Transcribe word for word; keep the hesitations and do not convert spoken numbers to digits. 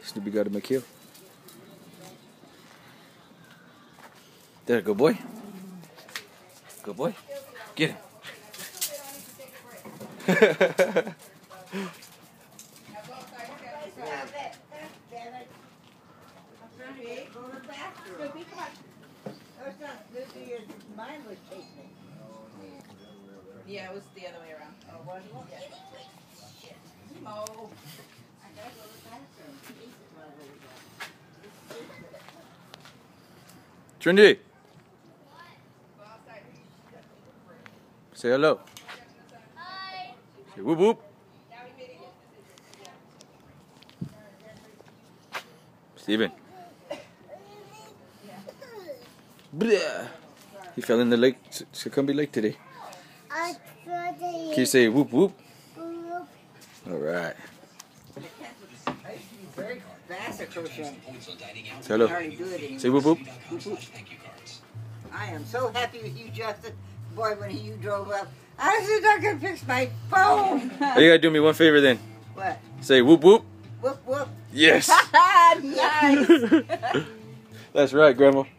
Snoopy got him a kill. There, good boy. Good boy. Get him. Yeah, it was the other way around. Oh, what? Yeah. Mo. I gotta go to the bathroom. Trinity. Say hello. Hi. Say whoop whoop. Steven. Blah. He fell in the lake, Sucumbia Lake today. Can you say whoop whoop? All right. Very fast at crocheting. Say hello. Say whoop whoop. I am so happy with you, Justin. Boy, when you drove up, I was not going to fix my phone. Oh, you gotta do me one favor then. What? Say whoop whoop. Whoop whoop. Yes. Nice. That's right, Grandma.